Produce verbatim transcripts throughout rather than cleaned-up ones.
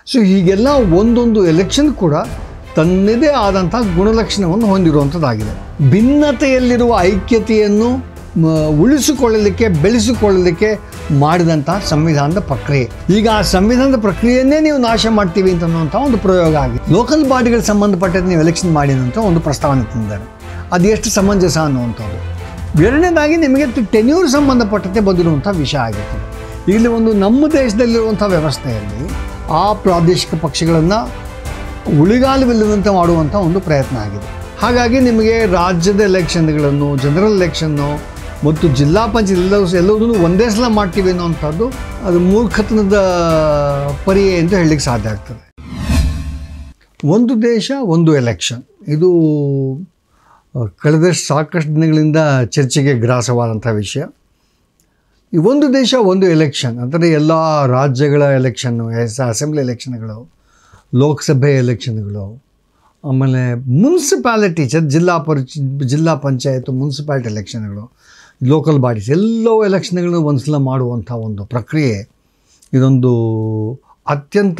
So ಹೀಗೆಲ್ಲ ಒಂದೊಂದು election ಕೂಡ ತನ್ನದೇ ಆದಂಥ ಗುಣಲಕ್ಷಣವನ್ನು ಹೊಂದಿರುವಂಥದ್ದಾಗಿದೆ. ಭಿನ್ನತೆಯಲ್ಲಿರುವ ಐಕ್ಯತೆಯನ್ನು ಉಳಿಸಿಕೊಳ್ಳಲಿಕ್ಕೆ ಬೆಳೆಸಿಕೊಳ್ಳಲಿಕ್ಕೆ ಮಾಡಿದಂಥ ಸಂವಿಧಾನದ ಪ್ರಕ್ರಿಯೆ. ಈಗ ಆ ಸಂವಿಧಾನದ ಪ್ರಕ್ರಿಯೆಯನ್ನೇ ನೀವು ನಾಶ ಮಾಡ್ತೀವಿ ಅಂತನ್ನುವಂಥ ಒಂದು ಪ್ರಯೋಗ ಆಗಿದೆ. ಲೋಕಲ್ ಬಾಡಿಗಳಿಗೆ ಸಂಬಂಧಪಟ್ಟಂತೆ ನೀವು ಎಲೆಕ್ಷನ್ ಮಾಡಿದಂಥ ಒಂದು ಪ್ರಸ್ತಾವನೆ ತಂದಿದ್ದಾರೆ. ಅದು ಎಷ್ಟು ಸಮಂಜಸ ಅನ್ನುವಂಥದ್ದು. ಎರಡನೇದಾಗಿ ನಿಮಗೆ ಟೆನ್ಯೂರ್ ಸಂಬಂಧಪಟ್ಟಂತೆ ಬಂದಿರುವಂಥ ವಿಷಯ ಆಗಿರ್ತದೆ. ಇಲ್ಲಿ ಒಂದು ನಮ್ಮ ದೇಶದಲ್ಲಿರುವಂಥ ವ್ಯವಸ್ಥೆಯಲ್ಲಿ ಆ ಪ್ರಾದೇಶಿಕ ಪಕ್ಷಗಳನ್ನು ಉಳಿಗಾಲವಿಲ್ಲದಂತೆ ಮಾಡುವಂಥ ಒಂದು ಪ್ರಯತ್ನ ಆಗಿದೆ. ಹಾಗಾಗಿ ನಿಮಗೆ ರಾಜ್ಯದ ಎಲೆಕ್ಷನ್ಗಳನ್ನು, ಜನರಲ್ ಎಲೆಕ್ಷನ್ನು ಮತ್ತು ಜಿಲ್ಲಾ ಪಂಚಾಯತ್ ಎಲ್ಲವೂ ಎಲ್ಲದನ್ನು ಒಂದೇ ಸಲ ಮಾಡ್ತೀವಿ ಅನ್ನೋವಂಥದ್ದು ಅದು ಮೂರ್ಖತನದ ಪರಿಯೇ ಅಂತ ಹೇಳಲಿಕ್ಕೆ ಸಾಧ್ಯ ಆಗ್ತದೆ. ಒಂದು ದೇಶ ಒಂದು ಎಲೆಕ್ಷನ್, ಇದು ಕಳೆದ ಸಾಕಷ್ಟು ದಿನಗಳಿಂದ ಚರ್ಚೆಗೆ ಗ್ರಾಸವಾದಂಥ ವಿಷಯ. ಈ ಒಂದು ದೇಶ ಒಂದು ಎಲೆಕ್ಷನ್ ಅಂದರೆ ಎಲ್ಲ ರಾಜ್ಯಗಳ ಎಲೆಕ್ಷನ್ನು, ಅಸೆಂಬ್ಲಿ ಎಲೆಕ್ಷನ್ಗಳು, ಲೋಕಸಭೆ ಎಲೆಕ್ಷನ್ಗಳು, ಆಮೇಲೆ ಮುನ್ಸಿಪಾಲಿಟಿ ಜಿಲ್ಲಾ ಪರಿಷ್ ಜಿಲ್ಲಾ ಪಂಚಾಯತ್ ಮುನ್ಸಿಪಾಲಿಟಿ ಎಲೆಕ್ಷನ್ಗಳು, ಲೋಕಲ್ ಬಾಡೀಸ್ ಎಲ್ಲವೂ ಎಲೆಕ್ಷನ್ಗಳನ್ನು ಒಂದು ಸಲ ಮಾಡುವಂಥ ಒಂದು ಪ್ರಕ್ರಿಯೆ ಇದೊಂದು ಅತ್ಯಂತ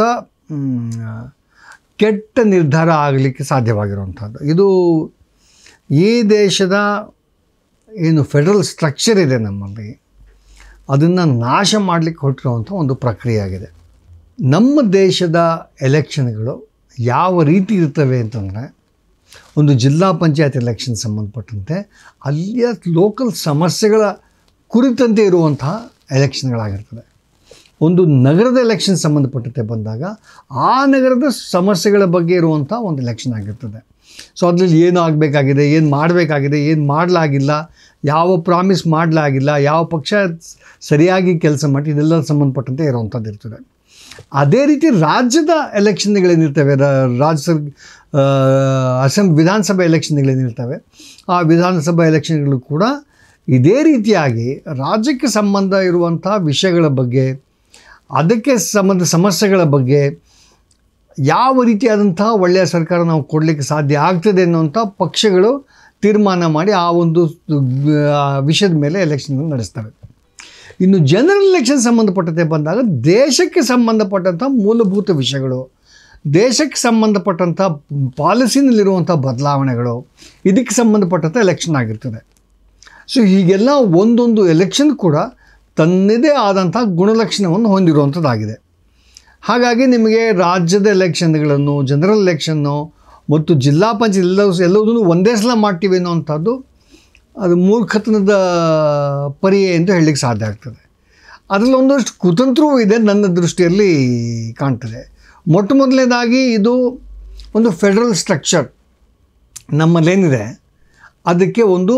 ಕೆಟ್ಟ ನಿರ್ಧಾರ ಆಗಲಿಕ್ಕೆ ಸಾಧ್ಯವಾಗಿರುವಂಥದ್ದು. ಇದು ಈ ದೇಶದ ಏನು ಫೆಡರಲ್ ಸ್ಟ್ರಕ್ಚರ್ ಇದೆ ನಮ್ಮಲ್ಲಿ ಅದನ್ನು ನಾಶ ಮಾಡಲಿಕ್ಕೆ ಹೊರಟಿರುವಂಥ ಒಂದು ಪ್ರಕ್ರಿಯೆ ಆಗಿದೆ. ನಮ್ಮ ದೇಶದ ಎಲೆಕ್ಷನ್ಗಳು ಯಾವ ರೀತಿ ಇರ್ತವೆ ಅಂತಂದರೆ, ಒಂದು ಜಿಲ್ಲಾ ಪಂಚಾಯತ್ ಎಲೆಕ್ಷನ್ ಸಂಬಂಧಪಟ್ಟಂತೆ ಅಲ್ಲಿಯ ಲೋಕಲ್ ಸಮಸ್ಯೆಗಳ ಕುರಿತಂತೆ ಇರುವಂತಹ ಎಲೆಕ್ಷನ್ಗಳಾಗಿರ್ತದೆ. ಒಂದು ನಗರದ ಎಲೆಕ್ಷನ್ ಸಂಬಂಧಪಟ್ಟಂತೆ ಬಂದಾಗ ಆ ನಗರದ ಸಮಸ್ಯೆಗಳ ಬಗ್ಗೆ ಇರುವಂಥ ಒಂದು ಎಲೆಕ್ಷನ್ ಆಗಿರ್ತದೆ. ಸೊ ಅದರಲ್ಲಿ ಏನು ಆಗಬೇಕಾಗಿದೆ, ಏನು ಮಾಡಬೇಕಾಗಿದೆ, ಏನು ಮಾಡಲಾಗಿಲ್ಲ, ಯಾವ ಪ್ರಾಮಿಸ್ ಮಾಡಲಾಗಿಲ್ಲ, ಯಾವ ಪಕ್ಷ ಸರಿಯಾಗಿ ಕೆಲಸ ಮಾಡಿ ಇದೆಲ್ಲ ಸಂಬಂಧಪಟ್ಟಂತೆ ಇರುವಂಥದ್ದು ಇರ್ತದೆ. ಅದೇ ರೀತಿ ರಾಜ್ಯದ ಎಲೆಕ್ಷನ್ಗಳೇನಿರ್ತವೆ, ರಾಜ್ಯ ಸರ್ ಅಸೆಂಬ್ ವಿಧಾನಸಭೆ ಎಲೆಕ್ಷನ್ಗಳೇನಿರ್ತವೆ ಆ ವಿಧಾನಸಭಾ ಎಲೆಕ್ಷನ್ಗಳು ಕೂಡ ಇದೇ ರೀತಿಯಾಗಿ ರಾಜ್ಯಕ್ಕೆ ಸಂಬಂಧ ಇರುವಂಥ ವಿಷಯಗಳ ಬಗ್ಗೆ, ಅದಕ್ಕೆ ಸಂಬಂಧ ಸಮಸ್ಯೆಗಳ ಬಗ್ಗೆ ಯಾವ ರೀತಿಯಾದಂಥ ಒಳ್ಳೆಯ ಸರ್ಕಾರ ನಾವು ಕೊಡಲಿಕ್ಕೆ ಸಾಧ್ಯ ಆಗ್ತದೆ ಅನ್ನುವಂಥ ಪಕ್ಷಗಳು ತೀರ್ಮಾನ ಮಾಡಿ ಆ ಒಂದು ವಿಷಯದ ಮೇಲೆ ಎಲೆಕ್ಷನ್ ನಡೆಸ್ತವೆ. ಇನ್ನು ಜನರಲ್ ಎಲೆಕ್ಷನ್ ಸಂಬಂಧಪಟ್ಟಂತೆ ಬಂದಾಗ ದೇಶಕ್ಕೆ ಸಂಬಂಧಪಟ್ಟಂಥ ಮೂಲಭೂತ ವಿಷಯಗಳು, ದೇಶಕ್ಕೆ ಸಂಬಂಧಪಟ್ಟಂಥ ಪಾಲಿಸಿನಲ್ಲಿರುವಂಥ ಬದಲಾವಣೆಗಳು, ಇದಕ್ಕೆ ಸಂಬಂಧಪಟ್ಟಂಥ ಎಲೆಕ್ಷನ್ ಆಗಿರ್ತದೆ. ಸೊ ಹೀಗೆಲ್ಲ ಒಂದೊಂದು ಎಲೆಕ್ಷನ್ ಕೂಡ ತನ್ನದೇ ಆದಂಥ ಗುಣಲಕ್ಷಣವನ್ನು ಹೊಂದಿರುವಂಥದ್ದಾಗಿದೆ. ಹಾಗಾಗಿ ನಿಮಗೆ ರಾಜ್ಯದ ಎಲೆಕ್ಷನ್ಗಳನ್ನು, ಜನರಲ್ ಎಲೆಕ್ಷನ್ನು ಮತ್ತು ಜಿಲ್ಲಾ ಪಂಚಾಯತ್ ಎಲ್ಲವೂ ಎಲ್ಲದನ್ನು ಒಂದೇ ಸಲ ಮಾಡ್ತೀವಿ ಅನ್ನೋವಂಥದ್ದು ಅದು ಮೂರ್ಖತನದ ಪರಿಯೇ ಅಂತ ಹೇಳಲಿಕ್ಕೆ ಸಾಧ್ಯ ಆಗ್ತದೆ. ಅದರಲ್ಲಿ ಒಂದಷ್ಟು ಕುತಂತ್ರವೂ ಇದೆ ನನ್ನ ದೃಷ್ಟಿಯಲ್ಲಿ ಕಾಣ್ತದೆ. ಮೊಟ್ಟ ಮೊದಲನೇದಾಗಿ ಇದು ಒಂದು ಫೆಡರಲ್ ಸ್ಟ್ರಕ್ಚರ್ ನಮ್ಮಲ್ಲೇನಿದೆ ಅದಕ್ಕೆ ಒಂದು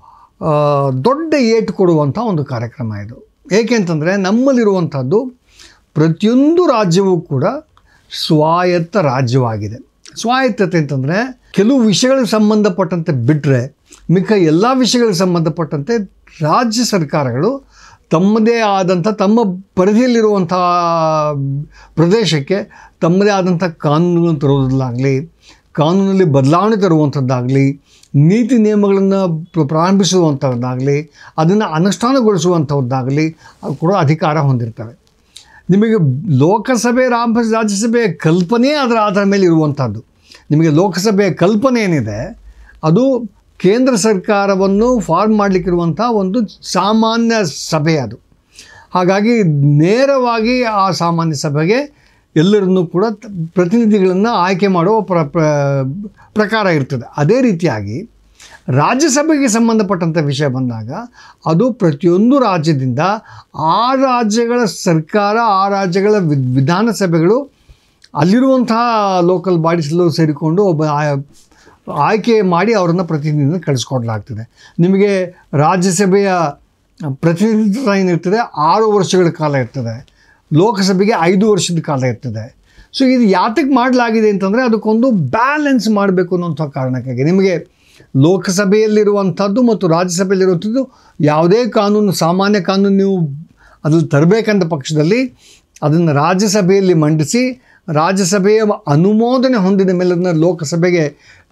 ದೊಡ್ಡ ಏಟು ಕೊಡುವಂಥ ಒಂದು ಕಾರ್ಯಕ್ರಮ ಇದು. ಏಕೆಂತಂದರೆ ನಮ್ಮಲ್ಲಿರುವಂಥದ್ದು ಪ್ರತಿಯೊಂದು ರಾಜ್ಯವೂ ಕೂಡ ಸ್ವಾಯತ್ತ ರಾಜ್ಯವಾಗಿದೆ. ಸ್ವಾಯತ್ತತೆ ಅಂತಂದರೆ ಕೆಲವು ವಿಷಯಗಳಿಗೆ ಸಂಬಂಧಪಟ್ಟಂತೆ ಬಿಟ್ಟರೆ ಮಿಕ್ಕ ಎಲ್ಲ ವಿಷಯಗಳಿಗೆ ಸಂಬಂಧಪಟ್ಟಂತೆ ರಾಜ್ಯ ಸರ್ಕಾರಗಳು ತಮ್ಮದೇ ಆದಂಥ ತಮ್ಮ ಪರಿಧಿಯಲ್ಲಿರುವಂಥ ಪ್ರದೇಶಕ್ಕೆ ತಮ್ಮದೇ ಆದಂಥ ಕಾನೂನುಗಳನ್ನು ತರುವುದಲ್ಲಾಗಲಿ, ಕಾನೂನಲ್ಲಿ ಬದಲಾವಣೆ ತರುವಂಥದ್ದಾಗಲಿ, ನೀತಿ ನಿಯಮಗಳನ್ನು ಪ್ರಾರಂಭಿಸುವಂಥದ್ದಾಗಲಿ, ಅದನ್ನು ಅನುಷ್ಠಾನಗೊಳಿಸುವಂಥದ್ದಾಗಲಿ ಅದು ಕೂಡ ಅಧಿಕಾರ ಹೊಂದಿರ್ತವೆ. ನಿಮಗೆ ಲೋಕಸಭೆ ರಾಮ ರಾಜ್ಯಸಭೆಯ ಕಲ್ಪನೆ ಅದರ ಆಧಾರದ ಮೇಲೆ ಇರುವಂಥದ್ದು. ನಿಮಗೆ ಲೋಕಸಭೆಯ ಕಲ್ಪನೆ ಏನಿದೆ ಅದು ಕೇಂದ್ರ ಸರ್ಕಾರವನ್ನು ಫಾರ್ಮ್ ಮಾಡಲಿಕ್ಕಿರುವಂಥ ಒಂದು ಸಾಮಾನ್ಯ ಸಭೆ ಅದು. ಹಾಗಾಗಿ ನೇರವಾಗಿ ಆ ಸಾಮಾನ್ಯ ಸಭೆಗೆ ಎಲ್ಲರನ್ನೂ ಕೂಡ ಪ್ರತಿನಿಧಿಗಳನ್ನು ಆಯ್ಕೆ ಮಾಡುವ ಪ್ರ ಪ್ರಕಾರ ಇರ್ತದೆ. ಅದೇ ರೀತಿಯಾಗಿ ರಾಜ್ಯಸಭೆಗೆ ಸಂಬಂಧಪಟ್ಟಂಥ ವಿಷಯ ಬಂದಾಗ ಅದು ಪ್ರತಿಯೊಂದು ರಾಜ್ಯದಿಂದ ಆ ರಾಜ್ಯಗಳ ಸರ್ಕಾರ, ಆ ರಾಜ್ಯಗಳ ವಿಧಾನಸಭೆಗಳು ಅಲ್ಲಿರುವಂತಹ ಲೋಕಲ್ ಬಾಡೀಸ್ಲು ಸೇರಿಕೊಂಡು ಒಬ್ಬ ಆಯ್ಕೆ ಮಾಡಿ ಅವರನ್ನು ಪ್ರತಿನಿಧಿಯನ್ನು ಕಳಿಸ್ಕೊಡ್ಲಾಗ್ತದೆ. ನಿಮಗೆ ರಾಜ್ಯಸಭೆಯ ಪ್ರತಿನಿಧಿತ್ವ ಏನಿರ್ತದೆ ಆರು ವರ್ಷಗಳ ಕಾಲ ಇರ್ತದೆ, ಲೋಕಸಭೆಗೆ ಐದು ವರ್ಷದ ಕಾಲ ಇರ್ತದೆ. ಸೊ ಇದು ಯಾತಕ್ಕೆ ಮಾಡಲಾಗಿದೆ ಅಂತಂದರೆ ಅದಕ್ಕೊಂದು ಬ್ಯಾಲೆನ್ಸ್ ಮಾಡಬೇಕು ಅನ್ನೋಂಥ ಕಾರಣಕ್ಕಾಗಿ. ನಿಮಗೆ ಲೋಕಸಭೆಯಲ್ಲಿರುವಂಥದ್ದು ಮತ್ತು ರಾಜ್ಯಸಭೆಯಲ್ಲಿರುವಂಥದ್ದು ಯಾವುದೇ ಕಾನೂನು, ಸಾಮಾನ್ಯ ಕಾನೂನು ನೀವು ಅದ್ರಲ್ಲಿ ತರಬೇಕಂದ ಪಕ್ಷದಲ್ಲಿ ಅದನ್ನು ರಾಜ್ಯಸಭೆಯಲ್ಲಿ ಮಂಡಿಸಿ ರಾಜ್ಯಸಭೆಯ ಅನುಮೋದನೆ ಹೊಂದಿದ ಮೇಲೆ ಅದನ್ನು ಲೋಕಸಭೆಗೆ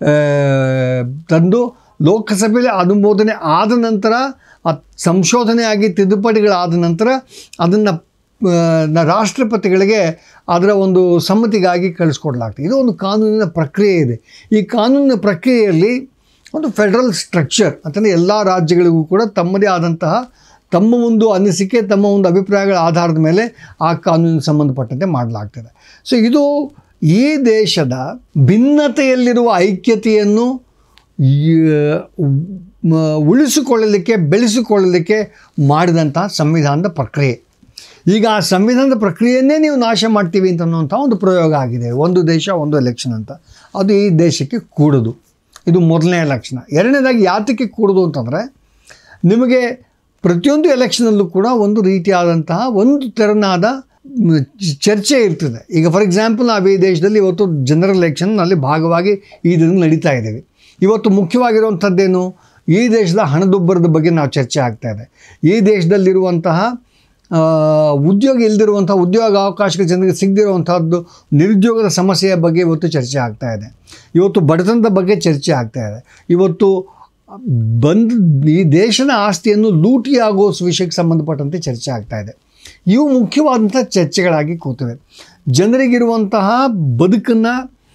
ತಂದು ಲೋಕಸಭೆಯಲ್ಲಿ ಅನುಮೋದನೆ ಆದ ನಂತರ ಸಂಶೋಧನೆಯಾಗಿ ತಿದ್ದುಪಡಿಗಳಾದ ನಂತರ ಅದನ್ನು ರಾಷ್ಟ್ರಪತಿಗಳಿಗೆ ಅದರ ಒಂದು ಸಮ್ಮತಿಗಾಗಿ ಕಳಿಸ್ಕೊಡ್ಲಾಗ್ತದೆ. ಇದು ಒಂದು ಕಾನೂನಿನ ಪ್ರಕ್ರಿಯೆ ಇದೆ. ಈ ಕಾನೂನಿನ ಪ್ರಕ್ರಿಯೆಯಲ್ಲಿ ಒಂದು ಫೆಡರಲ್ ಸ್ಟ್ರಕ್ಚರ್ ಅಂತಂದರೆ ಎಲ್ಲ ರಾಜ್ಯಗಳಿಗೂ ಕೂಡ ತಮ್ಮದೇ ಆದಂತಹ ತಮ್ಮ ಒಂದು ಅನಿಸಿಕೆ, ತಮ್ಮ ಒಂದು ಅಭಿಪ್ರಾಯಗಳ ಆಧಾರದ ಮೇಲೆ ಆ ಕಾನೂನಿಗೆ ಸಂಬಂಧಪಟ್ಟಂತೆ ಮಾಡಲಾಗ್ತದೆ. ಸೊ ಇದು ಈ ದೇಶದ ಭಿನ್ನತೆಯಲ್ಲಿರುವ ಐಕ್ಯತೆಯನ್ನು ಉಳಿಸಿಕೊಳ್ಳಲಿಕ್ಕೆ, ಬೆಳೆಸಿಕೊಳ್ಳಲಿಕ್ಕೆ ಮಾಡಿದಂತಹ ಸಂವಿಧಾನದ ಪ್ರಕ್ರಿಯೆ. ಈಗ ಆ ಸಂವಿಧಾನದ ಪ್ರಕ್ರಿಯೆಯನ್ನೇ ನೀವು ನಾಶ ಮಾಡ್ತೀವಿ ಅಂತ ಅನ್ನುವಂಥ ಒಂದು ಪ್ರಯೋಗ ಆಗಿದೆ. ಒಂದು ದೇಶ ಒಂದು ಎಲೆಕ್ಷನ್ ಅಂತ. ಅದು ಈ ದೇಶಕ್ಕೆ ಕೂಡದು. ಇದು ಮೊದಲನೇ ಲಕ್ಷಣ. ಎರಡನೇದಾಗಿ ಯಾತಕ್ಕೆ ಕೂಡದು ಅಂತಂದರೆ, ನಿಮಗೆ ಪ್ರತಿಯೊಂದು ಎಲೆಕ್ಷನಲ್ಲೂ ಕೂಡ ಒಂದು ರೀತಿಯಾದಂತಹ ಒಂದು ತೆರನಾದ ಚರ್ಚೆ ಇರ್ತದೆ. ಈಗ ಫಾರ್ ಎಕ್ಸಾಂಪಲ್ ನಾವು ಈ ದೇಶದಲ್ಲಿ ಇವತ್ತು ಜನರಲ್ ಎಲೆಕ್ಷನ್ನಲ್ಲಿ ಭಾಗವಾಗಿ ಈ ದಿನ ನಡೀತಾ ಇದ್ದೀವಿ. ಇವತ್ತು ಮುಖ್ಯವಾಗಿರುವಂಥದ್ದೇನು, ಈ ದೇಶದ ಹಣದುಬ್ಬರದ ಬಗ್ಗೆ ನಾವು ಚರ್ಚೆ ಆಗ್ತಾ ಇದೆ. ಈ ದೇಶದಲ್ಲಿರುವಂತಹ ಉದ್ಯೋಗ ಇಲ್ಲದಿರುವಂಥ ಉದ್ಯೋಗ ಅವಕಾಶಗಳು ಜನರಿಗೆ ಸಿಗದಿರುವಂಥದ್ದು, ನಿರುದ್ಯೋಗದ ಸಮಸ್ಯೆಯ ಬಗ್ಗೆ ಇವತ್ತು ಚರ್ಚೆ ಆಗ್ತಾ ಇದೆ. ಇವತ್ತು ಬಡತನದ ಬಗ್ಗೆ ಚರ್ಚೆ ಆಗ್ತಾ ಇದೆ. ಇವತ್ತು ಬಂದು ಈ ದೇಶದ ಆಸ್ತಿಯನ್ನು ಲೂಟಿಯಾಗೋ ವಿಷಯಕ್ಕೆ ಸಂಬಂಧಪಟ್ಟಂತೆ ಚರ್ಚೆ ಆಗ್ತಾ ಇದೆ. ಇವು ಮುಖ್ಯವಾದಂಥ ಚರ್ಚೆಗಳಾಗಿ ಕೂತಿವೆ. ಜನರಿಗಿರುವಂತಹ ಬದುಕನ್ನು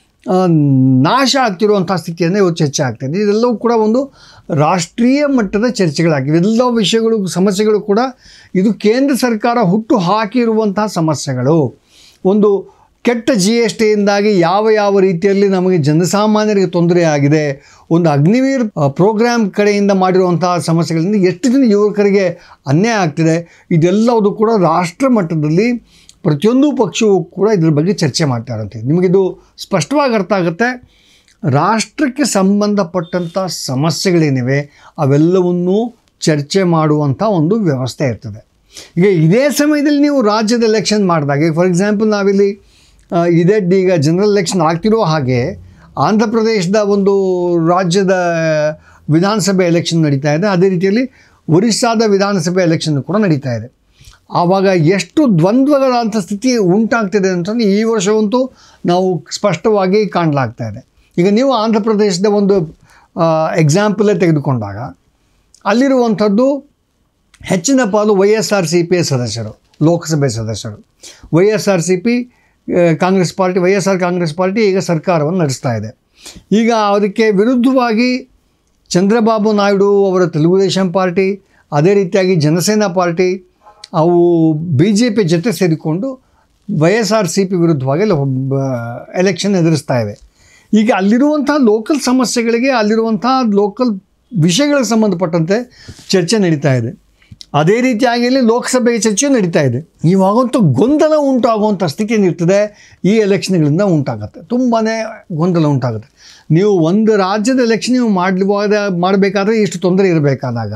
ನಾಶ ಆಗ್ತಿರುವಂಥ ಸ್ಥಿತಿಯನ್ನು ಇವತ್ತು ಚರ್ಚೆ ಆಗ್ತಾಯಿದೆ. ಇದೆಲ್ಲವೂ ಕೂಡ ಒಂದು ರಾಷ್ಟ್ರೀಯ ಮಟ್ಟದ ಚರ್ಚೆಗಳಾಗಿವೆ. ಎಲ್ಲ ವಿಷಯಗಳು, ಸಮಸ್ಯೆಗಳು ಕೂಡ ಇದು ಕೇಂದ್ರ ಸರ್ಕಾರ ಹುಟ್ಟು ಹಾಕಿರುವಂತಹ ಸಮಸ್ಯೆಗಳು. ಒಂದು ಕೆಟ್ಟ ಜಿ ಎಸ್ ಟಿಯಿಂದಾಗಿ ಯಾವ ಯಾವ ರೀತಿಯಲ್ಲಿ ನಮಗೆ ಜನಸಾಮಾನ್ಯರಿಗೆ ತೊಂದರೆ ಆಗಿದೆ, ಒಂದು ಅಗ್ನಿವೀರ್ ಪ್ರೋಗ್ರಾಮ್ ಕಡೆಯಿಂದ ಮಾಡಿರುವಂತಹ ಸಮಸ್ಯೆಗಳಿಂದ ಎಷ್ಟು ಜನ ಯುವಕರಿಗೆ ಅನ್ಯಾಯ ಆಗ್ತಿದೆ, ಇದೆಲ್ಲವೂ ಕೂಡ ರಾಷ್ಟ್ರ ಮಟ್ಟದಲ್ಲಿ ಪ್ರತಿಯೊಂದು ಪಕ್ಷವೂ ಕೂಡ ಇದ್ರ ಬಗ್ಗೆ ಚರ್ಚೆ ಮಾಡ್ತಾ ಇರೋಂಥದ್ದು. ನಿಮಗಿದು ಸ್ಪಷ್ಟವಾಗಿ ಅರ್ಥ ಆಗುತ್ತೆ. ರಾಷ್ಟ್ರಕ್ಕೆ ಸಂಬಂಧಪಟ್ಟಂಥ ಸಮಸ್ಯೆಗಳೇನಿವೆ ಅವೆಲ್ಲವನ್ನೂ ಚರ್ಚೆ ಮಾಡುವಂಥ ಒಂದು ವ್ಯವಸ್ಥೆ ಇರ್ತದೆ. ಈಗ ಇದೇ ಸಮಯದಲ್ಲಿ ನೀವು ರಾಜ್ಯದ ಎಲೆಕ್ಷನ್ ಮಾಡಿದಾಗ, ಈಗ ಫಾರ್ ಎಕ್ಸಾಂಪಲ್ ನಾವಿಲ್ಲಿ ಇದೇ ಈಗ ಜನರಲ್ ಎಲೆಕ್ಷನ್ ಆಗ್ತಿರೋ ಹಾಗೆ ಆಂಧ್ರ ಪ್ರದೇಶದ ಒಂದು ರಾಜ್ಯದ ವಿಧಾನಸಭೆ ಎಲೆಕ್ಷನ್ ನಡೀತಾ ಇದೆ. ಅದೇ ರೀತಿಯಲ್ಲಿ ಒರಿಸ್ಸಾದ ವಿಧಾನಸಭೆ ಎಲೆಕ್ಷನ್ ಕೂಡ ನಡೀತಾ ಇದೆ. ಆವಾಗ ಎಷ್ಟು ದ್ವಂದ್ವಗಳಂಥ ಸ್ಥಿತಿ ಉಂಟಾಗ್ತಿದೆ ಅಂತಂದರೆ ಈ ವರ್ಷವಂತೂ ನಾವು ಸ್ಪಷ್ಟವಾಗಿ ಕಾಣಲಾಗ್ತಾ ಇದೆ. ಈಗ ನೀವು ಆಂಧ್ರ ಪ್ರದೇಶದ ಒಂದು ಎಕ್ಸಾಂಪಲೇ ತೆಗೆದುಕೊಂಡಾಗ ಅಲ್ಲಿರುವಂಥದ್ದು ಹೆಚ್ಚಿನ ಪಾಲು Y S R C P ಸದಸ್ಯರು, ಲೋಕಸಭೆ ಸದಸ್ಯರು. Y S R C P Congress party, Y S R Congress party ಈಗ ಸರ್ಕಾರವನ್ನು ನಡೆಸ್ತಾ ಇದೆ. ಈಗ ಅದಕ್ಕೆ ವಿರುದ್ಧವಾಗಿ ಚಂದ್ರಬಾಬು ನಾಯ್ಡು ಅವರ ತೆಲುಗುದೇಶಂ ಪಾರ್ಟಿ, ಅದೇ ರೀತಿಯಾಗಿ ಜನಸೇನಾ ಪಾರ್ಟಿ ಅವು ಬಿ ಜೆ ಪಿ ಜೊತೆ ಸೇರಿಕೊಂಡು Y S R C P ವಿರುದ್ಧವಾಗಿ ಎಲೆಕ್ಷನ್ ಎದುರಿಸ್ತಾ ಇವೆ. ಈಗ ಅಲ್ಲಿರುವಂಥ ಲೋಕಲ್ ಸಮಸ್ಯೆಗಳಿಗೆ, ಅಲ್ಲಿರುವಂಥ ಲೋಕಲ್ ವಿಷಯಗಳಿಗೆ ಸಂಬಂಧಪಟ್ಟಂತೆ ಚರ್ಚೆ ನಡೀತಾ ಇದೆ. ಅದೇ ರೀತಿಯಾಗಿ ಇಲ್ಲಿ ಲೋಕಸಭೆಗೆ ಚರ್ಚೆ ನಡೀತಾ ಇದೆ. ಇವಾಗಂತೂ ಗೊಂದಲ ಉಂಟಾಗುವಂಥ ಸ್ಥಿತಿ ಏನಿರ್ತದೆ ಈ ಎಲೆಕ್ಷನ್ಗಳಿಂದ ಉಂಟಾಗುತ್ತೆ. ತುಂಬಾ ಗೊಂದಲ ಉಂಟಾಗುತ್ತೆ. ನೀವು ಒಂದು ರಾಜ್ಯದ ಎಲೆಕ್ಷನ್ ನೀವು ಮಾಡಲಿವಾದ ಮಾಡಬೇಕಾದ್ರೆ ಇಷ್ಟು ತೊಂದರೆ ಇರಬೇಕಾದಾಗ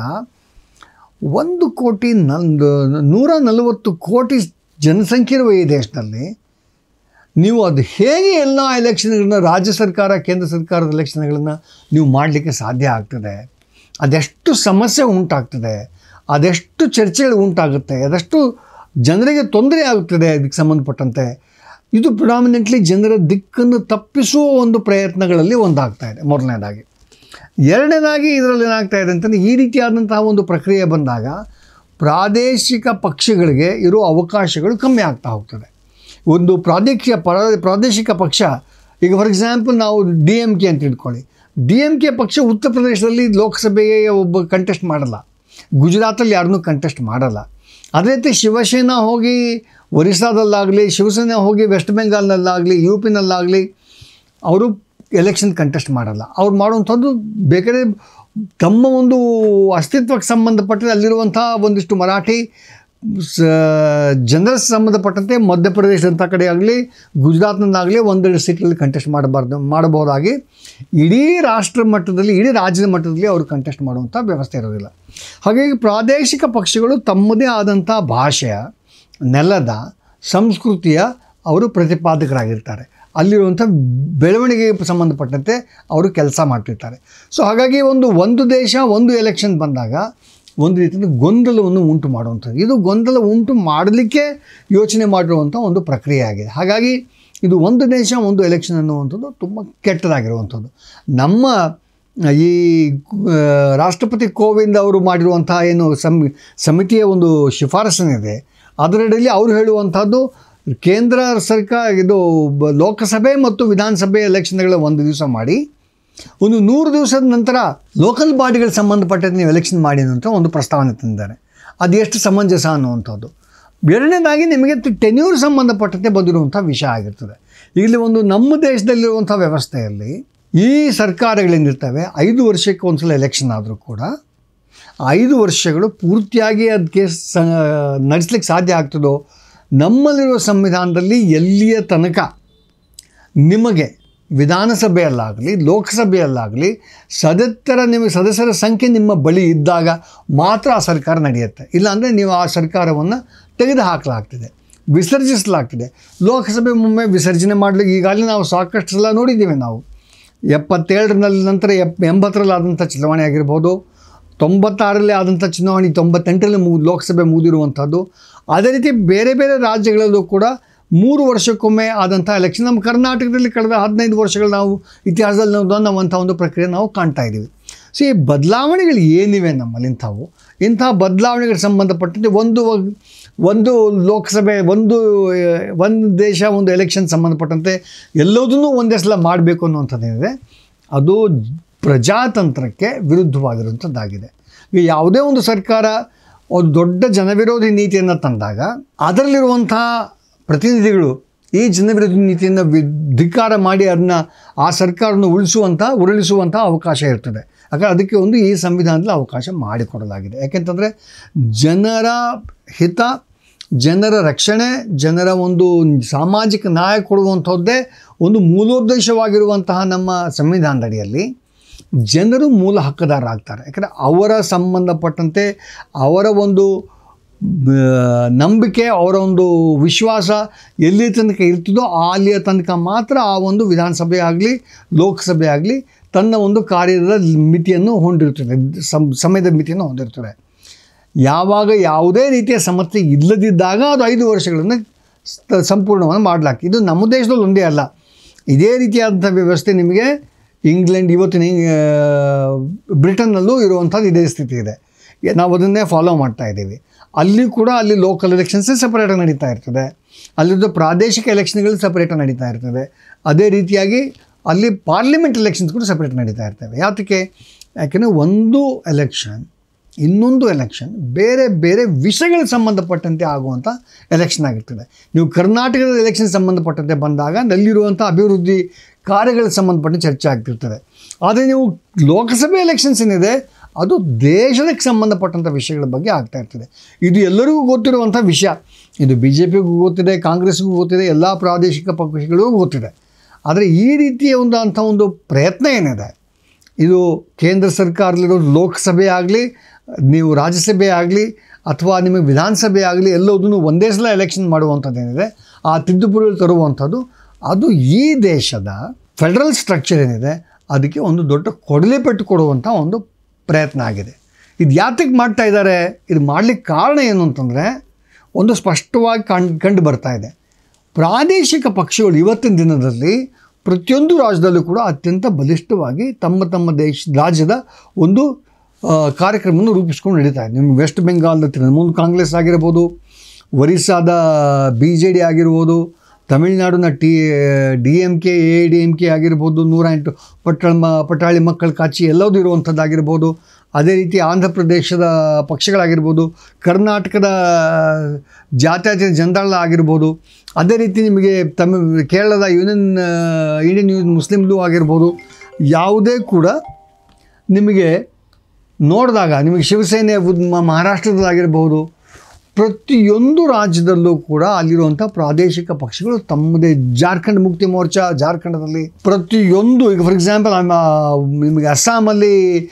ಒಂದು ಕೋಟಿ ನಂದು ನೂರ ನಲವತ್ತು ಕೋಟಿ ಜನಸಂಖ್ಯೆ ಇರುವ ಈ ದೇಶದಲ್ಲಿ ನೀವು ಅದು ಹೇಗೆ ಎಲ್ಲ ಎಲೆಕ್ಷನ್ಗಳನ್ನ, ರಾಜ್ಯ ಸರ್ಕಾರ ಕೇಂದ್ರ ಸರ್ಕಾರದ ಎಲೆಕ್ಷನ್ಗಳನ್ನು ನೀವು ಮಾಡಲಿಕ್ಕೆ ಸಾಧ್ಯ ಆಗ್ತದೆ? ಅದೆಷ್ಟು ಸಮಸ್ಯೆ ಉಂಟಾಗ್ತದೆ, ಅದೆಷ್ಟು ಚರ್ಚೆಗಳು ಉಂಟಾಗುತ್ತೆ, ಅದೆಷ್ಟು ಜನರಿಗೆ ತೊಂದರೆ ಆಗುತ್ತದೆ ಇದಕ್ಕೆ ಸಂಬಂಧಪಟ್ಟಂತೆ. ಇದು ಪ್ರಿಡಾಮಿನೆಂಟ್ಲಿ ಜನರ ದಿಕ್ಕನ್ನು ತಪ್ಪಿಸುವ ಒಂದು ಪ್ರಯತ್ನಗಳಲ್ಲಿ ಒಂದಾಗ್ತಾ ಇದೆ ಮೊದಲನೇದಾಗಿ. ಎರಡನೇದಾಗಿ ಇದರಲ್ಲಿ ಏನಾಗ್ತಾ ಇದೆ ಅಂತಂದರೆ, ಈ ರೀತಿಯಾದಂತಹ ಒಂದು ಪ್ರಕ್ರಿಯೆ ಬಂದಾಗ ಪ್ರಾದೇಶಿಕ ಪಕ್ಷಗಳಿಗೆ ಇರೋ ಅವಕಾಶಗಳು ಕಮ್ಮಿ ಆಗ್ತಾ ಹೋಗ್ತದೆ. ಒಂದು ಪ್ರಾದೇಶಿಕ ಪ್ರಾದೇಶಿಕ ಪಕ್ಷ, ಈಗ ಫಾರ್ ಎಕ್ಸಾಂಪಲ್ ನಾವು ಡಿ ಎಮ್ ಕೆ ಅಂತ ಇಟ್ಕೊಳ್ಳಿ. ಡಿ ಎಮ್ ಕೆ ಪಕ್ಷ ಉತ್ತರ ಪ್ರದೇಶದಲ್ಲಿ ಲೋಕಸಭೆಗೆ ಒಬ್ಬ ಕಂಟೆಸ್ಟ್ ಮಾಡಲ್ಲ, ಗುಜರಾತಲ್ಲಿ ಯಾರನ್ನೂ ಕಂಟೆಸ್ಟ್ ಮಾಡಲ್ಲ. ಅದೇ ರೀತಿ ಶಿವಸೇನಾ ಹೋಗಿ ಒರಿಸ್ಸಾದಲ್ಲಾಗಲಿ, ಶಿವಸೇನಾ ಹೋಗಿ ವೆಸ್ಟ್ ಬೆಂಗಾಲ್ನಲ್ಲಾಗಲಿ, ಯು ಪಿನಲ್ಲಾಗಲಿ ಅವರು ಎಲೆಕ್ಷನ್ ಕಂಟೆಸ್ಟ್ ಮಾಡಲ್ಲ. ಅವ್ರು ಮಾಡುವಂಥದ್ದು ಬೇಕಾದ್ರೆ ತಮ್ಮ ಒಂದು ಅಸ್ತಿತ್ವಕ್ಕೆ ಸಂಬಂಧಪಟ್ಟರೆ ಅಲ್ಲಿರುವಂಥ ಒಂದಿಷ್ಟು ಮರಾಠಿ ಜನರ ಸಂಬಂಧಪಟ್ಟಂತೆ ಮಧ್ಯಪ್ರದೇಶದಂಥ ಕಡೆ ಆಗಲಿ, ಗುಜರಾತ್ನಲ್ಲಾಗಲಿ ಒಂದೆರಡು ಸೀಟ್ಗಳಲ್ಲಿ ಕಂಟೆಸ್ಟ್ ಮಾಡಬಾರ್ದು ಮಾಡಬಹುದಾಗಿ ಇಡೀ ರಾಷ್ಟ್ರ ಮಟ್ಟದಲ್ಲಿ, ಇಡೀ ರಾಜ್ಯದ ಮಟ್ಟದಲ್ಲಿ ಅವರು ಕಂಟೆಸ್ಟ್ ಮಾಡುವಂಥ ವ್ಯವಸ್ಥೆ ಇರೋದಿಲ್ಲ. ಹಾಗಾಗಿ ಪ್ರಾದೇಶಿಕ ಪಕ್ಷಗಳು ತಮ್ಮದೇ ಆದಂಥ ಭಾಷೆಯ, ನೆಲದ, ಸಂಸ್ಕೃತಿಯ ಅವರು ಪ್ರತಿಪಾದಕರಾಗಿರ್ತಾರೆ. ಅಲ್ಲಿರುವಂಥ ಬೆಳವಣಿಗೆಗೆ ಸಂಬಂಧಪಟ್ಟಂತೆ ಅವರು ಕೆಲಸ ಮಾಡ್ತಿರ್ತಾರೆ. ಸೊ ಹಾಗಾಗಿ ಒಂದು ಒಂದು ದೇಶ ಒಂದು ಎಲೆಕ್ಷನ್ ಬಂದಾಗ ಒಂದು ರೀತಿಯ ಗೊಂದಲವನ್ನು ಉಂಟು ಮಾಡುವಂಥದ್ದು, ಇದು ಗೊಂದಲ ಉಂಟು ಮಾಡಲಿಕ್ಕೆ ಯೋಚನೆ ಮಾಡಿರುವಂಥ ಒಂದು ಪ್ರಕ್ರಿಯೆ ಆಗಿದೆ. ಹಾಗಾಗಿ ಇದು ಒಂದು ದೇಶ ಒಂದು ಎಲೆಕ್ಷನ್ ಅನ್ನುವಂಥದ್ದು ತುಂಬ ಕೆಟ್ಟದಾಗಿರುವಂಥದ್ದು. ನಮ್ಮ ಈ ರಾಷ್ಟ್ರಪತಿ ಕೋವಿಂದ್ ಅವರು ಮಾಡಿರುವಂಥ ಏನು ಸಮ್ ಸಮಿತಿಯ ಒಂದು ಶಿಫಾರಸೇನಿದೆ ಅದರಡಿಯಲ್ಲಿ ಅವರು ಹೇಳುವಂಥದ್ದು ಕೇಂದ್ರ ಸರ್ಕಾರ ಇದು ಲೋಕಸಭೆ ಮತ್ತು ವಿಧಾನಸಭೆ ಎಲೆಕ್ಷನ್ಗಳ ಒಂದು ದಿವಸ ಮಾಡಿ ಒಂದು ನೂರು ದಿವಸದ ನಂತರ ಲೋಕಲ್ ಬಾಡಿಗಳು ಸಂಬಂಧಪಟ್ಟಂತೆ ನೀವು ಎಲೆಕ್ಷನ್ ಮಾಡಿ ಅಂತ ಒಂದು ಪ್ರಸ್ತಾವನೆ ತಂದಿದ್ದಾರೆ. ಅದು ಎಷ್ಟು ಸಮಂಜಸ ಅನ್ನುವಂಥದ್ದು. ಎರಡನೇದಾಗಿ ನಿಮಗೆ ಟೆನ್ಯೂರ್ ಸಂಬಂಧಪಟ್ಟಂತೆ ಬಂದಿರುವಂಥ ವಿಷಯ ಆಗಿರ್ತದೆ. ಇಲ್ಲಿ ಒಂದು ನಮ್ಮ ದೇಶದಲ್ಲಿರುವಂಥ ವ್ಯವಸ್ಥೆಯಲ್ಲಿ ಈ ಸರ್ಕಾರಗಳೇನಿರ್ತವೆ ಐದು ವರ್ಷಕ್ಕೆ ಒಂದು ಸಲ ಎಲೆಕ್ಷನ್ ಆದರೂ ಕೂಡ ಐದು ವರ್ಷಗಳು ಪೂರ್ತಿಯಾಗಿ ಅದಕ್ಕೆ ಸ ನಡೆಸ್ಲಿಕ್ಕೆ ಸಾಧ್ಯ ಆಗ್ತದೋ ನಮ್ಮಲ್ಲಿರುವ ಸಂವಿಧಾನದಲ್ಲಿ ಎಲ್ಲಿಯ ತನಕ ನಿಮಗೆ ವಿಧಾನಸಭೆಯಲ್ಲಾಗಲಿ ಲೋಕಸಭೆಯಲ್ಲಾಗಲಿ ಸದಸ್ಯರ ನಿಮಗೆ ಸದಸ್ಯರ ಸಂಖ್ಯೆ ನಿಮ್ಮ ಬಳಿ ಇದ್ದಾಗ ಮಾತ್ರ ಆ ಸರ್ಕಾರ ನಡೆಯುತ್ತೆ. ಇಲ್ಲಾಂದರೆ ನೀವು ಆ ಸರ್ಕಾರವನ್ನು ತೆಗೆದು ಹಾಕಲಾಗ್ತಿದೆ, ವಿಸರ್ಜಿಸಲಾಗ್ತಿದೆ. ಲೋಕಸಭೆ ಒಮ್ಮೆ ವಿಸರ್ಜನೆ ಮಾಡಲಿಕ್ಕೆ ಈಗಾಗಲೇ ನಾವು ಸಾಕಷ್ಟು ಸಲ ನೋಡಿದ್ದೀವಿ. ನಾವು ಎಪ್ಪತ್ತೇಳರಲ್ಲಿ ನಂತರ ಎಪ್ ಎಂಬತ್ತರಲ್ಲಿ ಆದಂಥ ಚುನಾವಣೆ ಆಗಿರ್ಬೋದು, ತೊಂಬತ್ತಾರರಲ್ಲಿ ಆದಂಥ ಚುನಾವಣೆ ತೊಂಬತ್ತೆಂಟರಲ್ಲಿ ಮೂ ಲೋಕಸಭೆ ಮುಗಿದಿರುವಂಥದ್ದು. ಅದೇ ರೀತಿ ಬೇರೆ ಬೇರೆ ರಾಜ್ಯಗಳಲ್ಲೂ ಕೂಡ ಮೂರು ವರ್ಷಕ್ಕೊಮ್ಮೆ ಆದಂಥ ಎಲೆಕ್ಷನ್. ನಮ್ಮ ಕರ್ನಾಟಕದಲ್ಲಿ ಕಳೆದ ಹದಿನೈದು ವರ್ಷಗಳು ನಾವು ಇತಿಹಾಸದಲ್ಲಿ ನಾವು ನಾವಂಥ ಒಂದು ಪ್ರಕ್ರಿಯೆ ನಾವು ಕಾಣ್ತಾ ಇದ್ದೀವಿ. ಸೊ ಈ ಬದಲಾವಣೆಗಳು ಏನಿವೆ ನಮ್ಮಲ್ಲಿ ಇಂಥವು ಇಂಥ ಬದಲಾವಣೆಗಳಿಗೆ ಸಂಬಂಧಪಟ್ಟಂತೆ ಒಂದು ಒಂದು ಲೋಕಸಭೆ ಒಂದು ಒಂದು ದೇಶ ಒಂದು ಎಲೆಕ್ಷನ್ ಸಂಬಂಧಪಟ್ಟಂತೆ ಎಲ್ಲದನ್ನೂ ಒಂದೇ ಸಲ ಮಾಡಬೇಕು ಅನ್ನುವಂಥದ್ದೇನಿದೆ ಅದು ಪ್ರಜಾತಂತ್ರಕ್ಕೆ ವಿರುದ್ಧವಾಗಿರುವಂಥದ್ದಾಗಿದೆ. ಈಗ ಯಾವುದೇ ಒಂದು ಸರ್ಕಾರ ಒಂದು ದೊಡ್ಡ ಜನವಿರೋಧಿ ನೀತಿಯನ್ನು ತಂದಾಗ ಅದರಲ್ಲಿರುವಂಥ ಪ್ರತಿನಿಧಿಗಳು ಈ ಜನವಿರೋಧಿ ನೀತಿಯನ್ನು ವಿ ಧಿಕ್ಕಾರ ಮಾಡಿ ಅದನ್ನು ಆ ಸರ್ಕಾರವನ್ನು ಉಳಿಸುವಂಥ ಉರುಳಿಸುವಂಥ ಅವಕಾಶ ಇರ್ತದೆ. ಯಾಕಂದರೆ ಅದಕ್ಕೆ ಒಂದು ಈ ಸಂವಿಧಾನದಲ್ಲಿ ಅವಕಾಶ ಮಾಡಿಕೊಡಲಾಗಿದೆ. ಯಾಕೆಂತಂದರೆ ಜನರ ಹಿತ, ಜನರ ರಕ್ಷಣೆ, ಜನರ ಒಂದು ಸಾಮಾಜಿಕ ನ್ಯಾಯ ಕೊಡುವಂಥದ್ದೇ ಒಂದು ಮೂಲೋದ್ದೇಶವಾಗಿರುವಂತಹ ನಮ್ಮ ಸಂವಿಧಾನದಡಿಯಲ್ಲಿ ಜನರು ಮೂಲ ಹಕ್ಕುದಾರರಾಗ್ತಾರೆ. ಯಾಕಂದರೆ ಅವರ ಸಂಬಂಧಪಟ್ಟಂತೆ ಅವರ ಒಂದು ನಂಬಿಕೆ, ಅವರ ಒಂದು ವಿಶ್ವಾಸ ಎಲ್ಲಿ ತನಕ ಇರ್ತದೋ ಅಲ್ಲಿಯ ತನಕ ಮಾತ್ರ ಆ ಒಂದು ವಿಧಾನಸಭೆ ಆಗಲಿ ಲೋಕಸಭೆ ಆಗಲಿ ತನ್ನ ಒಂದು ಕಾರ್ಯದ ಮಿತಿಯನ್ನು ಹೊಂದಿರ್ತದೆ, ಸಮಯದ ಮಿತಿಯನ್ನು ಹೊಂದಿರ್ತದೆ. ಯಾವಾಗ ಯಾವುದೇ ರೀತಿಯ ಸಮಸ್ಯೆ ಇಲ್ಲದಿದ್ದಾಗ ಅದು ಐದು ವರ್ಷಗಳನ್ನು ಸಂಪೂರ್ಣವನ್ನು ಮಾಡಲಾಗ್ತದೆ. ಇದು ನಮ್ಮ ದೇಶದಲ್ಲಿ ಒಂದೇ ಅಲ್ಲ, ಇದೇ ರೀತಿಯಾದಂಥ ವ್ಯವಸ್ಥೆ ನಿಮಗೆ ಇಂಗ್ಲೆಂಡ್ ಇವತ್ತಿನ ಬ್ರಿಟನ್ನಲ್ಲೂ ಇರುವಂಥದ್ದು ಇದೇ ಸ್ಥಿತಿ ಇದೆ. ನಾವು ಅದನ್ನೇ ಫಾಲೋ ಮಾಡ್ತಾ ಇದ್ದೀವಿ. ಅಲ್ಲಿ ಕೂಡ ಅಲ್ಲಿ ಲೋಕಲ್ ಎಲೆಕ್ಷನ್ಸೇ ಸಪ್ರೇಟಾಗಿ ನಡೀತಾ ಇರ್ತದೆ, ಅಲ್ಲಿದ್ದು ಪ್ರಾದೇಶಿಕ ಎಲೆಕ್ಷನ್ಗಳು ಸಪ್ರೇಟಾಗಿ ನಡೀತಾ ಇರ್ತದೆ. ಅದೇ ರೀತಿಯಾಗಿ ಅಲ್ಲಿ ಪಾರ್ಲಿಮೆಂಟ್ ಎಲೆಕ್ಷನ್ಸ್ ಕೂಡ ಸಪ್ರೇಟ್ ನಡೀತಾ ಇರ್ತವೆ. ಯಾತಕ್ಕೆ? ಯಾಕೆಂದರೆ ಒಂದು ಎಲೆಕ್ಷನ್ ಇನ್ನೊಂದು ಎಲೆಕ್ಷನ್ ಬೇರೆ ಬೇರೆ ವಿಷಯಗಳಿಗೆ ಸಂಬಂಧಪಟ್ಟಂತೆ ಆಗುವಂಥ ಎಲೆಕ್ಷನ್ ಆಗಿರ್ತದೆ. ನೀವು ಕರ್ನಾಟಕದ ಎಲೆಕ್ಷನ್ ಸಂಬಂಧಪಟ್ಟಂತೆ ಬಂದಾಗ ಅಲ್ಲಿರುವಂಥ ಅಭಿವೃದ್ಧಿ ಕಾರ್ಯಗಳಿಗೆ ಸಂಬಂಧಪಟ್ಟ ಚರ್ಚೆ ಆಗ್ತಿರ್ತದೆ. ಆದರೆ ನೀವು ಲೋಕಸಭೆ ಎಲೆಕ್ಷನ್ಸ್ ಏನಿದೆ ಅದು ದೇಶಕ್ಕೆ ಸಂಬಂಧಪಟ್ಟಂಥ ವಿಷಯಗಳ ಬಗ್ಗೆ ಆಗ್ತಾ ಇರ್ತದೆ. ಇದು ಎಲ್ಲರಿಗೂ ಗೊತ್ತಿರುವಂಥ ವಿಷಯ. ಇದು ಬಿ ಜೆ ಪಿಗೂ ಗೊತ್ತಿದೆ, ಕಾಂಗ್ರೆಸ್ಗೂ ಗೊತ್ತಿದೆ, ಎಲ್ಲ ಪ್ರಾದೇಶಿಕ ಪಕ್ಷಗಳಿಗೂ ಗೊತ್ತಿದೆ. ಆದರೆ ಈ ರೀತಿಯ ಒಂದು ಅಂಥ ಒಂದು ಪ್ರಯತ್ನ ಏನಿದೆ ಇದು ಕೇಂದ್ರ ಸರ್ಕಾರದಲ್ಲಿರೋ ಲೋಕಸಭೆ ಆಗಲಿ ನೀವು ರಾಜ್ಯಸಭೆ ಆಗಲಿ ಅಥವಾ ನಿಮಗೆ ವಿಧಾನಸಭೆ ಆಗಲಿ ಎಲ್ಲದನ್ನು ಒಂದೇ ಸಲ ಎಲೆಕ್ಷನ್ ಮಾಡುವಂಥದ್ದೇನಿದೆ ಆ ತಿದ್ದುಪಡಿಗಳು ತರುವಂಥದ್ದು ಅದು ಈ ದೇಶದ ಫೆಡರಲ್ ಸ್ಟ್ರಕ್ಚರ್ ಏನಿದೆ ಅದಕ್ಕೆ ಒಂದು ದೊಡ್ಡ ಕೊಡಲಿ ಪೆಟ್ಟು ಕೊಡುವಂಥ ಒಂದು ಪ್ರಯತ್ನ ಆಗಿದೆ. ಇದು ಯಾತಕ್ಕೆ ಮಾಡ್ತಾ ಇದ್ದಾರೆ? ಇದು ಮಾಡಲಿಕ್ಕೆ ಕಾರಣ ಏನು ಅಂತಂದರೆ ಒಂದು ಸ್ಪಷ್ಟವಾಗಿ ಕಂಡು ಕಂಡು ಬರ್ತಾ ಇದೆ. ಪ್ರಾದೇಶಿಕ ಪಕ್ಷಗಳು ಇವತ್ತಿನ ದಿನದಲ್ಲಿ ಪ್ರತಿಯೊಂದು ರಾಜ್ಯದಲ್ಲೂ ಕೂಡ ಅತ್ಯಂತ ಬಲಿಷ್ಠವಾಗಿ ತಮ್ಮ ತಮ್ಮ ದೇಶ ರಾಜ್ಯದ ಒಂದು ಕಾರ್ಯಕ್ರಮವನ್ನು ರೂಪಿಸ್ಕೊಂಡು ನಡೀತಾ ಇದೆ. ನಿಮ್ಗೆ ವೆಸ್ಟ್ ಬೆಂಗಾಲ್ದ ತೃಣಮೂಲ ಕಾಂಗ್ರೆಸ್ ಆಗಿರ್ಬೋದು, ಒರಿಸ್ಸಾದ ಬಿ ಜೆ ಡಿ ಆಗಿರ್ಬೋದು, ತಮಿಳುನಾಡಿನ T D M K A D M K ಆಗಿರ್ಬೋದು, ನೂರ ಎಂಟು ಪಟ್ಟಳ ಮ ಪಟಾಳಿ ಮಕ್ಕಳ ಕಾಚಿ ಎಲ್ಲದೂ ಇರುವಂಥದ್ದಾಗಿರ್ಬೋದು. ಅದೇ ರೀತಿ ಆಂಧ್ರ ಪ್ರದೇಶದ ಪಕ್ಷಗಳಾಗಿರ್ಬೋದು, ಕರ್ನಾಟಕದ ಜಾತ್ಯತೀತ ಜನತಾದಳ ಆಗಿರ್ಬೋದು, ಅದೇ ರೀತಿ ನಿಮಗೆ ತಮಿಳ್ ಕೇರಳದ ಯೂನಿಯನ್ ಇಂಡಿಯನ್ ಯೂನಿಯನ್ ಮುಸ್ಲಿಮ್ದು ಆಗಿರ್ಬೋದು. ಯಾವುದೇ ಕೂಡ ನಿಮಗೆ ನೋಡಿದಾಗ ನಿಮಗೆ ಶಿವಸೇನೆ ಮಹಾರಾಷ್ಟ್ರದಾಗಿರ್ಬೋದು, ಪ್ರತಿಯೊಂದು ರಾಜ್ಯದಲ್ಲೂ ಕೂಡ ಅಲ್ಲಿರುವಂಥ ಪ್ರಾದೇಶಿಕ ಪಕ್ಷಗಳು ತಮ್ಮದೇ ಜಾರ್ಖಂಡ್ ಮುಕ್ತಿ ಮೋರ್ಚಾ ಜಾರ್ಖಂಡದಲ್ಲಿ ಪ್ರತಿಯೊಂದು ಈಗ ಫಾರ್ ಎಕ್ಸಾಂಪಲ್ ನಿಮಗೆ ಅಸ್ಸಾಮಲ್ಲಿ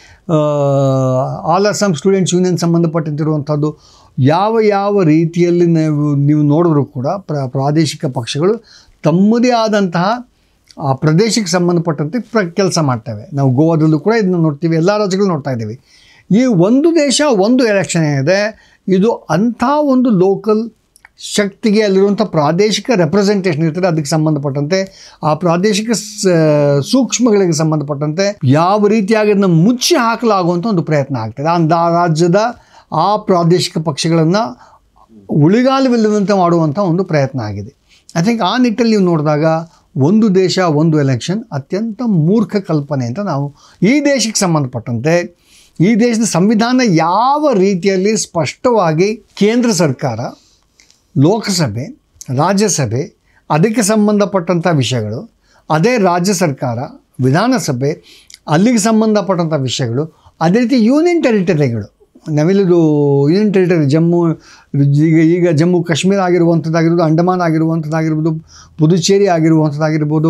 ಆಲ್ ಅಸ್ಸಾಂ ಸ್ಟೂಡೆಂಟ್ಸ್ ಯೂನಿಯನ್ ಸಂಬಂಧಪಟ್ಟಿರುವಂಥದ್ದು ಯಾವ ಯಾವ ರೀತಿಯಲ್ಲಿ ನೀವು ನೀವು ನೋಡಿದ್ರೂ ಕೂಡ ಪ್ರ ಪ್ರಾದೇಶಿಕ ಪಕ್ಷಗಳು ತಮ್ಮದೇ ಆದಂತಹ ಆ ಪ್ರದೇಶಕ್ಕೆ ಸಂಬಂಧಪಟ್ಟಂತೆ ಪ್ರ ಕೆಲಸ ಮಾಡ್ತವೆ. ನಾವು ಗೋವಾದಲ್ಲೂ ಕೂಡ ಇದನ್ನು ನೋಡ್ತೀವಿ, ಎಲ್ಲ ರಾಜ್ಯಗಳು ನೋಡ್ತಾ ಇದ್ದೀವಿ. ಈ ಒಂದು ದೇಶ ಒಂದು ಎಲೆಕ್ಷನ್ ಏನಿದೆ ಇದು ಅಂಥ ಒಂದು ಲೋಕಲ್ ಶಕ್ತಿಗೆ ಅಲ್ಲಿರುವಂಥ ಪ್ರಾದೇಶಿಕ ರೆಪ್ರೆಸೆಂಟೇಷನ್ ಇರ್ತದೆ. ಅದಕ್ಕೆ ಸಂಬಂಧಪಟ್ಟಂತೆ ಆ ಪ್ರಾದೇಶಿಕ ಸೂಕ್ಷ್ಮಗಳಿಗೆ ಸಂಬಂಧಪಟ್ಟಂತೆ ಯಾವ ರೀತಿಯಾಗಿ ಅದನ್ನು ಮುಚ್ಚಿ ಹಾಕಲಾಗುವಂಥ ಒಂದು ಪ್ರಯತ್ನ ಆಗ್ತದೆ. ಆ ರಾಜ್ಯದ ಆ ಪ್ರಾದೇಶಿಕ ಪಕ್ಷಗಳನ್ನು ಉಳಿಗಾಲವಿಲ್ಲದಂತೆ ಮಾಡುವಂಥ ಒಂದು ಪ್ರಯತ್ನ ಆಗಿದೆ. ಐ ಥಿಂಕ್ ಆ ನಿಟ್ಟಲ್ಲಿ ನೀವು ನೋಡಿದಾಗ ಒಂದು ದೇಶ ಒಂದು ಎಲೆಕ್ಷನ್ ಅತ್ಯಂತ ಮೂರ್ಖ ಕಲ್ಪನೆ ಅಂತ ನಾವು ಈ ದೇಶಕ್ಕೆ ಸಂಬಂಧಪಟ್ಟಂತೆ ಈ ದೇಶದ ಸಂವಿಧಾನ ಯಾವ ರೀತಿಯಲ್ಲಿ ಸ್ಪಷ್ಟವಾಗಿ ಕೇಂದ್ರ ಸರ್ಕಾರ, ಲೋಕಸಭೆ, ರಾಜ್ಯಸಭೆ, ಅದಕ್ಕೆ ಸಂಬಂಧಪಟ್ಟಂಥ ವಿಷಯಗಳು, ಅದೇ ರಾಜ್ಯ ಸರ್ಕಾರ, ವಿಧಾನಸಭೆ, ಅಲ್ಲಿಗೆ ಸಂಬಂಧಪಟ್ಟಂಥ ವಿಷಯಗಳು, ಅದೇ ರೀತಿ ಯೂನಿಯನ್ ಟೆರಿಟರಿಗಳು, ನಾವೆಲ್ಲದು ಯೂನಿಯನ್ ಟೆರಿಟರಿ ಜಮ್ಮು ಈಗ ಈಗ ಜಮ್ಮು ಕಾಶ್ಮೀರ ಆಗಿರುವಂಥದ್ದಾಗಿರ್ಬೋದು, ಅಂಡಮಾನ್ ಆಗಿರುವಂಥದ್ದಾಗಿರ್ಬೋದು, ಪುದುಚೇರಿ ಆಗಿರುವಂಥದ್ದಾಗಿರ್ಬೋದು,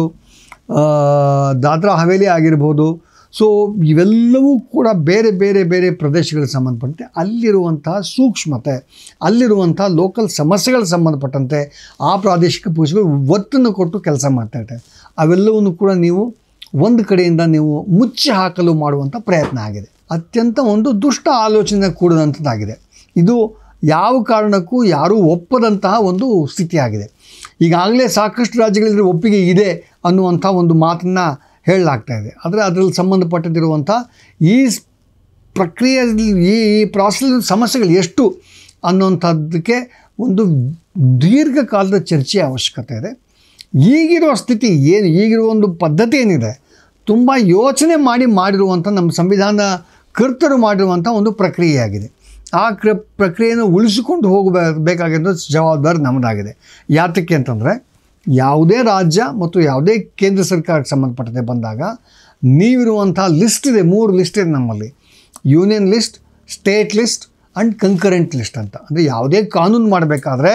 ದಾದ್ರಾ ಹವೇಲಿ ಆಗಿರ್ಬೋದು. ಸೊ ಇವೆಲ್ಲವೂ ಕೂಡ ಬೇರೆ ಬೇರೆ ಬೇರೆ ಪ್ರದೇಶಗಳಿಗೆ ಸಂಬಂಧಪಟ್ಟಂತೆ ಅಲ್ಲಿರುವಂತಹ ಸೂಕ್ಷ್ಮತೆ, ಅಲ್ಲಿರುವಂಥ ಲೋಕಲ್ ಸಮಸ್ಯೆಗಳಿಗೆ ಸಂಬಂಧಪಟ್ಟಂತೆ ಆ ಪ್ರಾದೇಶಿಕ ಪೂಜೆಗಳು ಒತ್ತನ್ನು ಕೊಟ್ಟು ಕೆಲಸ ಮಾಡ್ತಾಯಿರ್ತಾರೆ. ಅವೆಲ್ಲವನ್ನು ಕೂಡ ನೀವು ಒಂದು ಕಡೆಯಿಂದ ನೀವು ಮುಚ್ಚಿ ಹಾಕಲು ಮಾಡುವಂಥ ಪ್ರಯತ್ನ ಆಗಿದೆ. ಅತ್ಯಂತ ಒಂದು ದುಷ್ಟ ಆಲೋಚನೆ ಕೂಡಿದಂಥದ್ದಾಗಿದೆ. ಇದು ಯಾವ ಕಾರಣಕ್ಕೂ ಯಾರೂ ಒಪ್ಪದಂತಹ ಒಂದು ಸ್ಥಿತಿಯಾಗಿದೆ. ಈಗಾಗಲೇ ಸಾಕಷ್ಟು ರಾಜ್ಯಗಳಲ್ಲಿ ಒಪ್ಪಿಗೆ ಇದೆ ಅನ್ನುವಂಥ ಒಂದು ಮಾತನ್ನು ಹೇಳಲಾಗ್ತಾ ಇದೆ. ಆದರೆ ಅದರಲ್ಲಿ ಸಂಬಂಧಪಟ್ಟಿರುವಂಥ ಈ ಪ್ರಕ್ರಿಯೆಯಲ್ಲಿ ಈ ಪ್ರಾಸೆಸ್ ಸಮಸ್ಯೆಗಳು ಎಷ್ಟು ಅನ್ನುವಂಥದ್ದಕ್ಕೆ ಒಂದು ದೀರ್ಘಕಾಲದ ಚರ್ಚೆಯ ಅವಶ್ಯಕತೆ ಇದೆ. ಈಗಿರೋ ಸ್ಥಿತಿ ಏನು, ಈಗಿರೋ ಒಂದು ಪದ್ಧತಿ ಏನಿದೆ, ತುಂಬ ಯೋಚನೆ ಮಾಡಿ ಮಾಡಿರುವಂಥ ನಮ್ಮ ಸಂವಿಧಾನ ಕರ್ತರು ಮಾಡಿರುವಂಥ ಒಂದು ಪ್ರಕ್ರಿಯೆಯಾಗಿದೆ. ಆ ಕ್ರ ಪ್ರಕ್ರಿಯೆಯನ್ನು ಉಳಿಸಿಕೊಂಡು ಹೋಗಬೇಕಾಗಿರೋ ಜವಾಬ್ದಾರಿ ನಮ್ಮದಾಗಿದೆ. ಯಾತಕ್ಕೆ ಅಂತಂದರೆ ಯಾವುದೇ ರಾಜ್ಯ ಮತ್ತು ಯಾವುದೇ ಕೇಂದ್ರ ಸರ್ಕಾರಕ್ಕೆ ಸಂಬಂಧಪಟ್ಟಂತೆ ಬಂದಾಗ ನೀವಿರುವಂಥ ಲಿಸ್ಟ್ ಇದೆ, ಮೂರು ಲಿಸ್ಟ್ ಇದೆ ನಮ್ಮಲ್ಲಿ. Union list, state list and concurrent list ಅಂತ. ಅಂದರೆ ಯಾವುದೇ ಕಾನೂನು ಮಾಡಬೇಕಾದ್ರೆ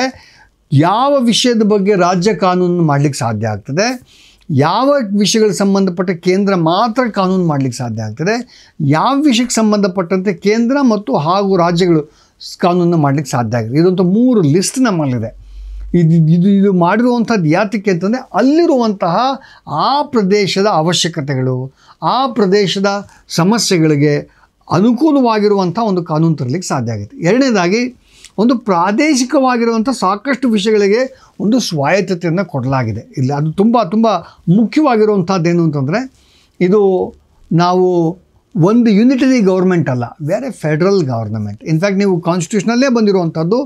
ಯಾವ ವಿಷಯದ ಬಗ್ಗೆ ರಾಜ್ಯ ಕಾನೂನು ಮಾಡಲಿಕ್ಕೆ ಸಾಧ್ಯ ಆಗ್ತದೆ, ಯಾವ ವಿಷಯಗಳಿಗೆ ಸಂಬಂಧಪಟ್ಟ ಕೇಂದ್ರ ಮಾತ್ರ ಕಾನೂನು ಮಾಡಲಿಕ್ಕೆ ಸಾಧ್ಯ ಆಗ್ತದೆ, ಯಾವ ವಿಷಯಕ್ಕೆ ಸಂಬಂಧಪಟ್ಟಂತೆ ಕೇಂದ್ರ ಮತ್ತು ಹಾಗೂ ರಾಜ್ಯಗಳು ಕಾನೂನು ಮಾಡಲಿಕ್ಕೆ ಸಾಧ್ಯ ಆಗಿದೆ. ಇದೊಂದು ಮೂರು ಲಿಸ್ಟ್ ನಮ್ಮಲ್ಲಿದೆ. ಇದು ಇದು ಇದು ಮಾಡಿರುವಂಥದ್ದು ಯಾತಕ್ಕೆ ಅಂತಂದರೆ ಅಲ್ಲಿರುವಂತಹ ಆ ಪ್ರದೇಶದ ಅವಶ್ಯಕತೆಗಳು, ಆ ಪ್ರದೇಶದ ಸಮಸ್ಯೆಗಳಿಗೆ ಅನುಕೂಲವಾಗಿರುವಂಥ ಒಂದು ಕಾನೂನು ತರಲಿಕ್ಕೆ ಸಾಧ್ಯ ಆಗುತ್ತೆ. ಎರಡನೇದಾಗಿ ಒಂದು ಪ್ರಾದೇಶಿಕವಾಗಿರುವಂಥ ಸಾಕಷ್ಟು ವಿಷಯಗಳಿಗೆ ಒಂದು ಸ್ವಾಯತ್ತತೆಯನ್ನು ಕೊಡಲಾಗಿದೆ. ಇಲ್ಲ, ಅದು ತುಂಬ ತುಂಬ ಮುಖ್ಯವಾಗಿರುವಂಥದ್ದೇನು ಅಂತಂದರೆ ಇದು ನಾವು ಒಂದು ಯೂನಿಟರಿ ಗೌರ್ಮೆಂಟ್ ಅಲ್ಲ, ಬೇರೆ ಫೆಡ್ರಲ್ ಗವರ್ನಮೆಂಟ್. ಇನ್ಫ್ಯಾಕ್ಟ್ ನೀವು ಕಾನ್ಸ್ಟಿಟ್ಯೂಷನಲ್ಲೇ ಬಂದಿರುವಂಥದ್ದು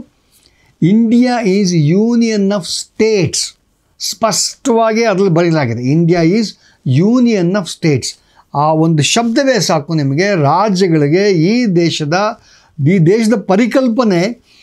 India is union of states, ಸ್ಪಷ್ಟವಾಗಿ ಅದರಲ್ಲಿ ಬರೀಲಾಗಿದೆ. India is union of states. ಆ ಒಂದು ಶಬ್ದವೇ ಸಾಕು ನಿಮಗೆ ರಾಜ್ಯಗಳಿಗೆ ಈ ದೇಶದ ಈ ದೇಶದ ಪರಿಕಲ್ಪನೆ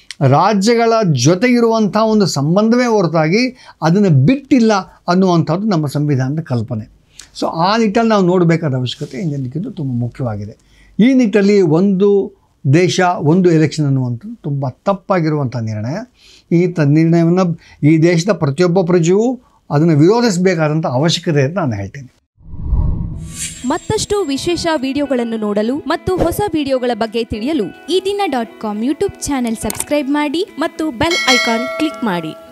ರಾಜ್ಯಗಳ ಜೊತೆಗಿರುವಂಥ ಒಂದು ಸಂಬಂಧವೇ ಹೊರತಾಗಿ ಅದನ್ನು ಬಿಟ್ಟಿಲ್ಲ ಅನ್ನುವಂಥದ್ದು ನಮ್ಮ ಸಂವಿಧಾನದ ಕಲ್ಪನೆ. ಸೊ ಆ ನಿಟ್ಟಲ್ಲಿ ನಾವು ನೋಡಬೇಕಾದ ಅವಶ್ಯಕತೆ ಇಂದಿನ ತುಂಬ ಮುಖ್ಯವಾಗಿದೆ. ಈ ನಿಟ್ಟಲ್ಲಿ ಒಂದು ದೇಶ ಒಂದು ಎಲೆಕ್ಷನ್ ಅನ್ನುವಂಥದ್ದು ತುಂಬ ತಪ್ಪಾಗಿರುವಂಥ ನಿರ್ಣಯ. ಈ ತ ನಿರ್ಣಯವನ್ನು ಈ ದೇಶದ ಪ್ರತಿಯೊಬ್ಬ ಪ್ರಜೆಯೂ ಅದನ್ನು ವಿರೋಧಿಸಬೇಕಾದಂಥ ಅವಶ್ಯಕತೆ ಅಂತ ನಾನು ಹೇಳ್ತೀನಿ. ಮತ್ತಷ್ಟು ವಿಶೇಷ ವಿಡಿಯೋಗಳನ್ನು ನೋಡಲು ಮತ್ತು ಹೊಸ ವಿಡಿಯೋಗಳ ಬಗ್ಗೆ ತಿಳಿಯಲು Ee Dina dot com YouTube channel subscribe ಮಾಡಿ ಮತ್ತು ಬೆಲ್ ಐಕಾನ್ ಕ್ಲಿಕ್ ಮಾಡಿ.